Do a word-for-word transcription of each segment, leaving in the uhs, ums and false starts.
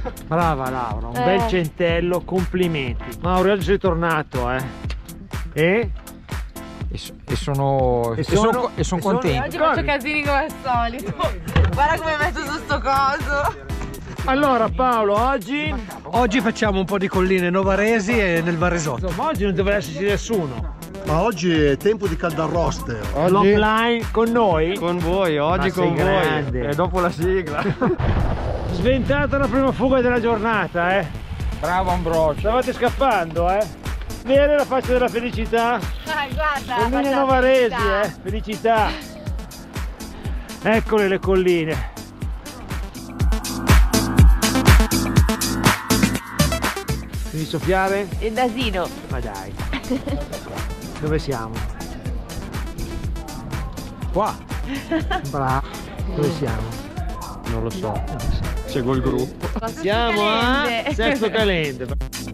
Brava Laura, un Eh. bel centello, complimenti. Mauro, oggi sei tornato, eh? E? E, so- e sono, E e sono- sono, e sono e sono- contento. Oggi faccio casini come al solito. Guarda come metto su sto coso. Allora Paolo, oggi? Oggi facciamo un po' di colline novaresi e nel Varesotto. Insomma, oggi non dovrebbe esserci nessuno. Ma oggi è tempo di caldarroster. L'offline con noi? Con voi, oggi Ma con sei grande. voi. E dopo la sigla. Sventata la prima fuga della giornata, eh? Bravo Ambrogio. Stavate scappando, eh? Vedere la faccia della felicità? Dai, guarda. Colline guarda la novaresi, felicità. eh? Felicità. Eccole le colline. Devi soffiare? Il nasino. Ma dai. Dove siamo? Qua. Bravo. Dove siamo? Non lo so. Seguo il gruppo. Posto Siamo a Calende. Sesto Calende.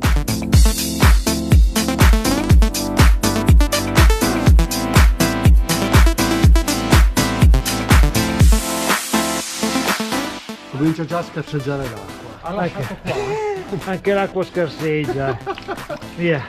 Comincia già a scarseggiare l'acqua. Anche, anche l'acqua scarseggia. Via.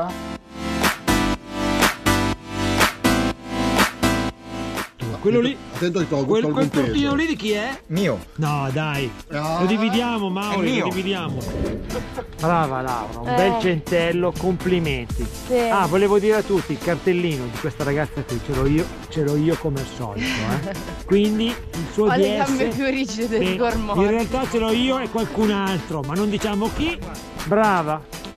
Quello lì, Attento che tolgo, quel, tolgo quel un peso. tortino lì di chi è? Mio. No, dai. Ah. Lo dividiamo, Mauro, È lo mio. dividiamo. Brava Laura, un Eh. bel centello, complimenti. Sì. Ah, volevo dire a tutti, il cartellino di questa ragazza qui ce l'ho io, ce l'ho io come al solito, eh. Quindi il suo Ho D S le gambe più rigide del sì, gormone. in realtà ce l'ho io e qualcun altro, ma non diciamo chi. Brava.